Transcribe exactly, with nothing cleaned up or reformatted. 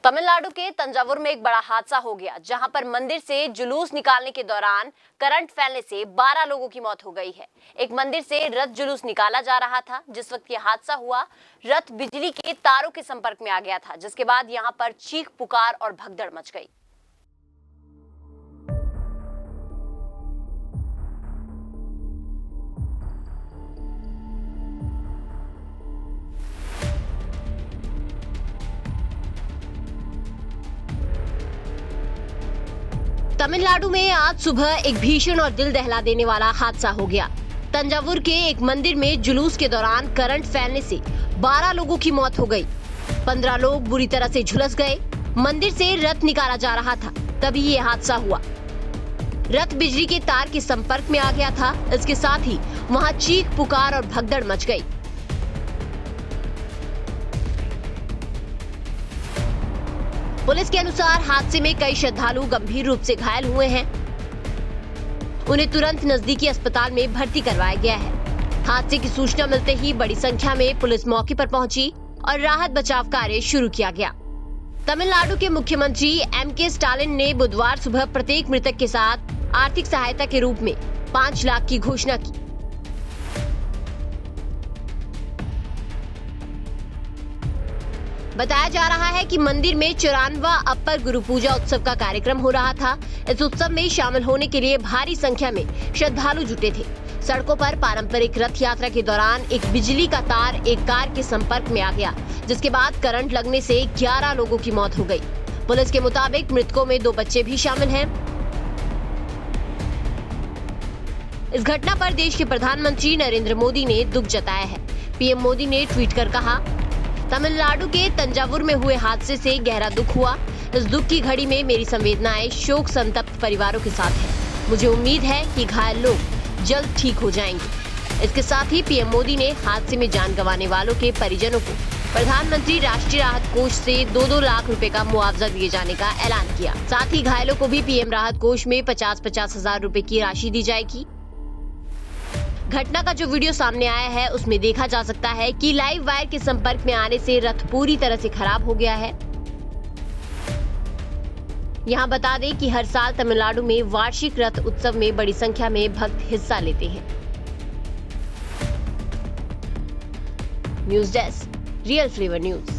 तमिलनाडु के तंजावुर में एक बड़ा हादसा हो गया, जहां पर मंदिर से जुलूस निकालने के दौरान करंट फैलने से बारह लोगों की मौत हो गई है। एक मंदिर से रथ जुलूस निकाला जा रहा था। जिस वक्त ये हादसा हुआ, रथ बिजली के तारों के संपर्क में आ गया था, जिसके बाद यहां पर चीख पुकार और भगदड़ मच गई। तमिलनाडु में आज सुबह एक भीषण और दिल दहला देने वाला हादसा हो गया। तंजावुर के एक मंदिर में जुलूस के दौरान करंट फैलने से बारह लोगों की मौत हो गई। पंद्रह लोग बुरी तरह से झुलस गए। मंदिर से रथ निकाला जा रहा था, तभी ये हादसा हुआ। रथ बिजली के तार के संपर्क में आ गया था। इसके साथ ही वहां चीख पुकार और भगदड़ मच गई। पुलिस के अनुसार हादसे में कई श्रद्धालु गंभीर रूप से घायल हुए हैं। उन्हें तुरंत नजदीकी अस्पताल में भर्ती करवाया गया है। हादसे की सूचना मिलते ही बड़ी संख्या में पुलिस मौके पर पहुंची और राहत बचाव कार्य शुरू किया गया। तमिलनाडु के मुख्यमंत्री एम के स्टालिन ने बुधवार सुबह प्रत्येक मृतक के साथ आर्थिक सहायता के रूप में पाँच लाख की घोषणा की। बताया जा रहा है कि मंदिर में चौरानवा अपर गुरु पूजा उत्सव का कार्यक्रम हो रहा था। इस उत्सव में शामिल होने के लिए भारी संख्या में श्रद्धालु जुटे थे। सड़कों पर पारंपरिक रथ यात्रा के दौरान एक बिजली का तार एक कार के संपर्क में आ गया, जिसके बाद करंट लगने से ग्यारह लोगों की मौत हो गई। पुलिस के मुताबिक मृतकों में दो बच्चे भी शामिल हैं। इस घटना पर देश के प्रधानमंत्री नरेंद्र मोदी ने दुख जताया है। पीएम मोदी ने ट्वीट कर कहा, तमिलनाडु के तंजावुर में हुए हादसे से गहरा दुख हुआ। इस दुख की घड़ी में मेरी संवेदनाएं शोक संतप्त परिवारों के साथ है। मुझे उम्मीद है कि घायल लोग जल्द ठीक हो जाएंगे। इसके साथ ही पीएम मोदी ने हादसे में जान गंवाने वालों के परिजनों को प्रधानमंत्री राष्ट्रीय राहत कोष से दो दो लाख रुपए का मुआवजा दिए जाने का ऐलान किया। साथ ही घायलों को भी पीएम राहत कोष में पचास पचास हजार रूपए की राशि दी जाएगी। घटना का जो वीडियो सामने आया है, उसमें देखा जा सकता है कि लाइव वायर के संपर्क में आने से रथ पूरी तरह से खराब हो गया है। यहाँ बता दें कि हर साल तमिलनाडु में वार्षिक रथ उत्सव में बड़ी संख्या में भक्त हिस्सा लेते हैं। News desk, real flavour news.